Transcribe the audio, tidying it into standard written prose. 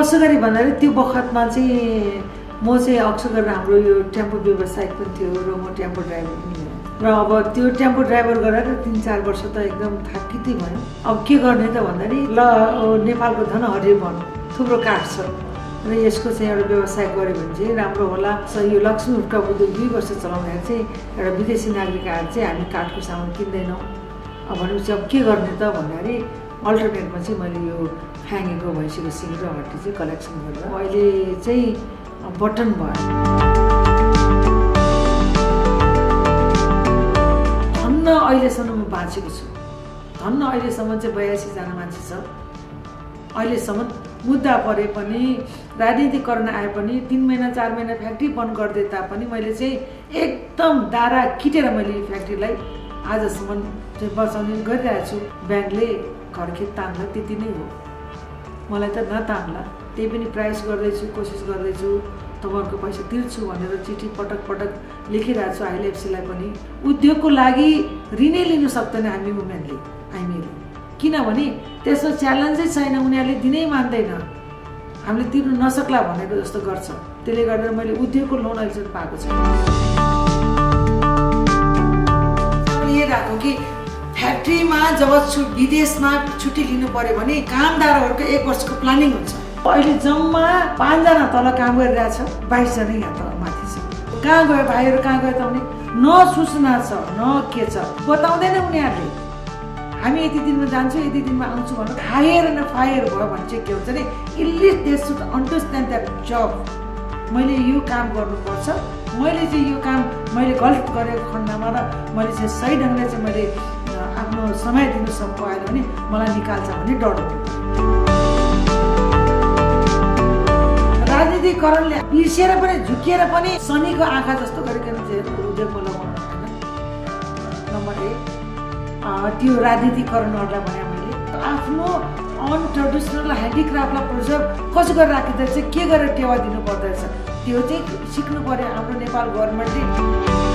कसो गरी भन्दाखेरि त्यो बखतमा चाहिँ म चाहिँ अक्सर गरेर हाम्रो यो टेम्पो व्यवसायिक पनि थियो र म टेम्पो ड्राइभर पनि हो र अब त्यो टेम्पो ड्राइभर गरेर 3-4 वर्ष त एकदम थाकितै भयो। अब के गर्ने त भन्दाखेरि ल नेपालको धन हरियो वन थुप्रो काठ छ र यसको चाहिँ एउटा व्यवसाय गऱ्यो भने चाहिँ राम्रो होला। यो लक्ष्मी वुड क्राफ्ट उद्योग 2 वर्ष चलाउँदाखेरि चाहिँ एउटा विदेशी नागरिक आएर चाहिँ हामी काठको सामान किन्दैनौँ। अब भनेपछि अब के गर्ने त भन्दाखेरि अल्टरनेटमा चाहिँ मैले यो फ्याँगेको भैँसीको सिङ र हड्डी चाहिँ कलेक्सन गरेर अहिले चाहिँ बटन भयो। धन्न अहिलेसम्म म बाँचेको छु, धन्न अहिलेसम्म चाहिँ 82 जना मान्छे छ। अहिलेसम्म मुद्दा परे पनि राजनीतिकरण आए पनि 3 महिना 4 महिना फ्याक्ट्री बन्द गरिदिए तापनि मैले चाहिँ एकदम दारा किटेर मैले फ्याक्ट्रीलाई आजसम्म चाहिँ बचाउने गरिरहेको छु। ब्याङ्कले घरखेत तान्ला त्यति नै हो, मलाई त नतान्ला त्यही पनि प्रयास गर्दैछु, कोसिस गर्दैछु तपाईँहरूको पैसा तिर्छु भनेर चिठी पटक पटक लेखिरहेको छु। आइएलएफसीलाई पनि उद्योगको लागि ऋणै लिनु सक्दैन हामी वुमेनले, हामीहरूले, किनभने त्यसमा च्यालेन्जै छैन, उनीहरूले दिनै मान्दैन, हामीले तिर्नु नसक्ला भनेको जस्तो गर्छ। त्यसले गर्दा मैले उद्योगको लोन अहिलेसम्म पाएको छु। यो राखो कि फ्याक्ट्रीमा जब विदेशमा छुट्टी लिनु पर्यो भने कामदारहरूको 1 वर्षको प्लानिङ हुन्छ। अहिले जम्मा 5 जना तल काम गरिरहेछ, 22 जना यहाँ तल माथि छ। कहाँ गयो भाइहरू, कहाँ गयो त भने न सूचना छ न के छ, बताउँदैन उनीहरूले। हामी यति दिनमा जान्छौँ यति दिनमा आउँछु भनेर हायर न फायर भयो भने चाहिँ के हुन्छ भने at least they should understand that जब मैले यो काम गर्नुपर्छ, मैले चाहिँ यो काम मैले गलत गरेको खण्डमा र मैले चाहिँ सही ढङ्गले चाहिँ मैले आफ्नो समय दिनु पाएन भने मलाई निकाल्छ भन्ने डर हुन्छ। राजनीतिकरणले बिर्सिएर पनि झुकिएर पनि शनिको आँखा जस्तो गरिकन चाहिँ उद्योगमा लगाउनु होइन। नम्बर 1 त्यो राजनीतिकरणहरूलाई भने मैले आफ्नो अनट्रेडिसनल ह्यान्डिक्राफ्टलाई प्रिजर्भ कसो गरेर राखिँदो रहेछ, के गरेर टेवा दिनु पर्दो रहेछ त्यो चाहिँ सिक्नु पर्यो हाम्रो नेपाल गभर्मेन्टले।